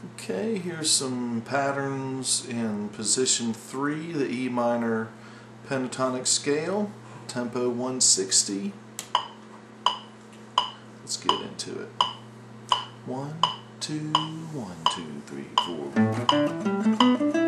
Okay, here's some patterns in position 3, the E minor pentatonic scale, tempo 160. Let's get into it. 1, 2, 1, 2, 3, 4.